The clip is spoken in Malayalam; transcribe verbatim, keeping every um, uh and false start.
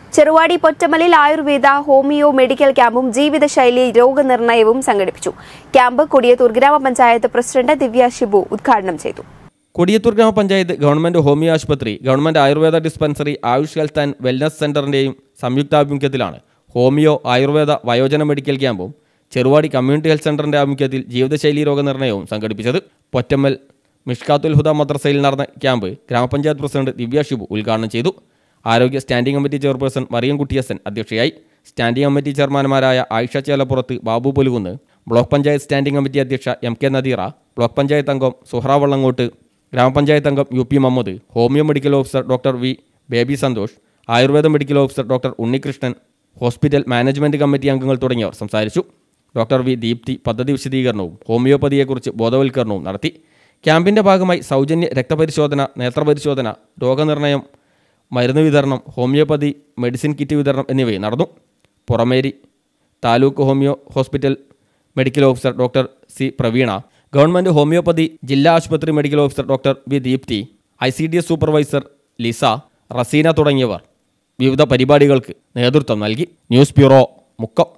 ചെറുവാടി പൊറ്റമലിൽ ആയുർവേദ ഹോമിയോ മെഡിക്കൽ ക്യാമ്പും ജീവിതശൈലി രോഗനിർണയവും സംഘടിപ്പിച്ചു. ക്യാമ്പ് കൊടിയത്തൂർ ഗ്രാമപഞ്ചായത്ത് പ്രസിഡന്റ് ദിവ്യ ഷിബു ഉദ്ഘാടനം ചെയ്തു. കൊടിയത്തൂർ ഗ്രാമപഞ്ചായത്ത് ഗവൺമെന്റ് ഹോമിയോ ആശുപത്രി, government ayurveda dispensary, AYUSH health and wellness സെന്ററിന്റെയും സംയുക്താഭിമുഖ്യത്തിലാണ് ഹോമിയോ ആയുർവേദ വയോജന മെഡിക്കൽ ക്യാമ്പും ചെറുവാടി കമ്മ്യൂണിറ്റി ഹെൽത്ത് സെന്ററിന്റെ ആഭിമുഖ്യത്തിൽ ജീവിതശൈലി രോഗനിർണയവും സംഘടിപ്പിച്ചത്. പൊറ്റമ്മൽ മിഷ്കാത്തുൽ ഹുദ മദ്രസയിൽ നടന്ന ക്യാമ്പ് ഗ്രാമപഞ്ചായത്ത് പ്രസിഡന്റ് ദിവ്യ ഷിബു ഉദ്ഘാടനം ചെയ്തു. ആരോഗ്യ standing committee chairperson Mariyam Kuttiyasan അധ്യക്ഷയായി. സ്റ്റാൻഡിംഗ് കമ്മിറ്റി ചെയർമാൻമാരായ Ayisha Chelappurath, Babu Pulukunnu, block panchayat standing committee അധ്യക്ഷ M K Nadeera, block panchayat അംഗം സുഹ്റ വള്ളങ്ങോട്ട്, ഗ്രാമപഞ്ചായത്ത് അംഗം U P Muhammad, homeo medical officer doctor V Baby Santhosh, ayurveda medical officer doctor Unnikrishnan, hospital management committee അംഗങ്ങൾ തുടങ്ങിയവർ സംസാരിച്ചു. ഡോക്ടർ വി ദീപ്തി പദ്ധതി വിശദീകരണവും ഹോമിയോപ്പതിയെക്കുറിച്ച് ബോധവൽക്കരണവും നടത്തി. ക്യാമ്പിൻ്റെ ഭാഗമായി സൗജന്യ രക്തപരിശോധന, നേത്രപരിശോധന, രോഗനിർണയം, മരുന്ന് വിതരണം, ഹോമിയോപ്പതി മെഡിസിൻ കിറ്റ് വിതരണം എന്നിവയും നടന്നു. Purameri taluk homeo hospital medical officer doctor C Praveena, government homoeopathy ജില്ലാ ആശുപത്രി medical officer doctor V Deepthi, I C D S supervisor Lisa, Raseena തുടങ്ങിയവർ വിവിധ പരിപാടികൾക്ക് നേതൃത്വം നൽകി. News bureau, Mukkam.